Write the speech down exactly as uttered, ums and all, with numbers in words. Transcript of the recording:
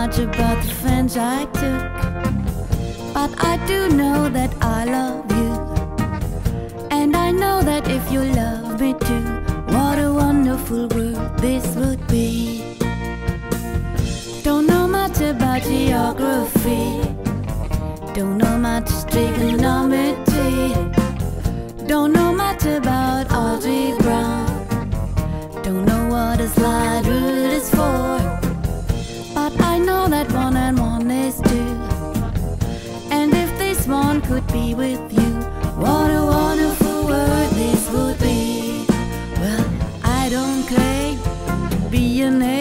much about the friends I took, but I do know that I love you. And I know that if you love me too, what a wonderful world this would be. Don't know much about geography, don't know much trigonometry, don't know much about algebra, don't know what a slide rule is for, but I know that one and one is two. And if this one could be with you, what a wonderful world this would be. Well, I don't claim to be an